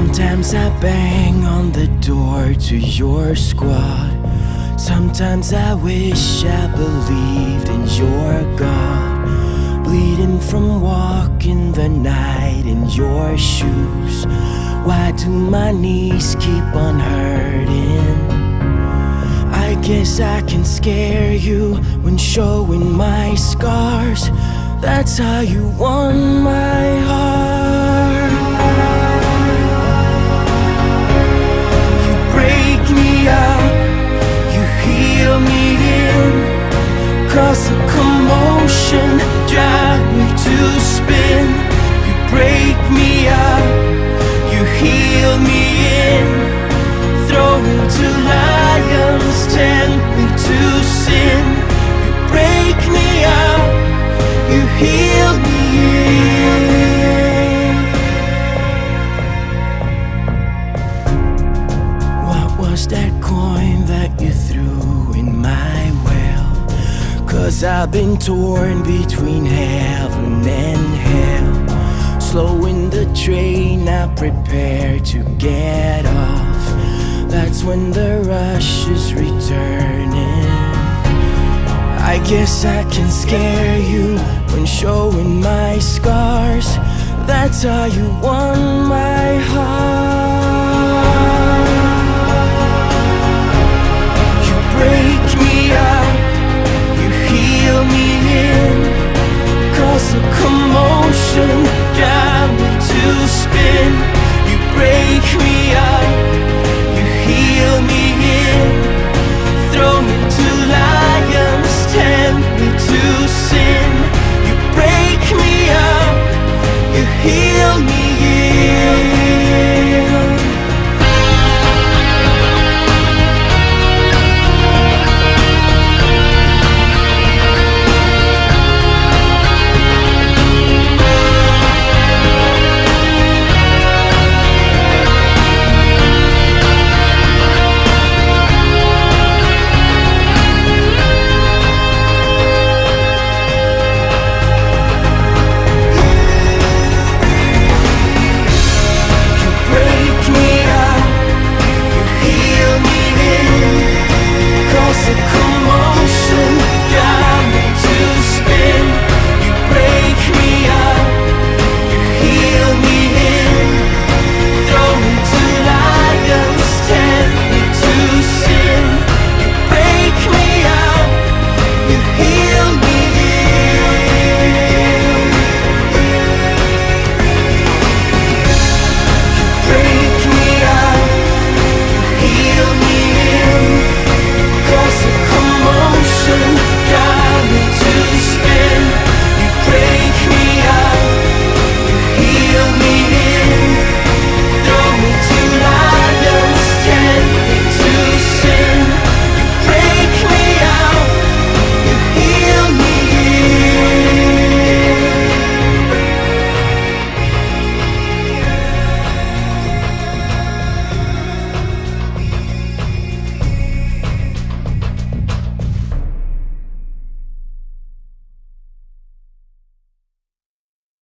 Sometimes I bang on the door to your squad. Sometimes I wish I believed in your God. Bleeding from walking the night in your shoes. Why do my knees keep on hurting? I guess I can scare you when showing my scars. That's how you won my heart. You break me up, you heal me in. Cause a commotion, drive me to spin. You break me up, you heal me in. Throw me to lions, tempt me to sin. You break me up, you heal me in. What was that coin that you threw in my well? Cause I've been torn between heaven and hell. Slowing the train, I prepare to get off. That's when the rush is returning. I guess I can scare you when showing my scars. That's how you won my heart.